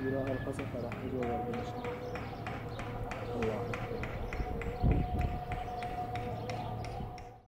bir ağır kasa para. Hadi o var demiştim. Allah.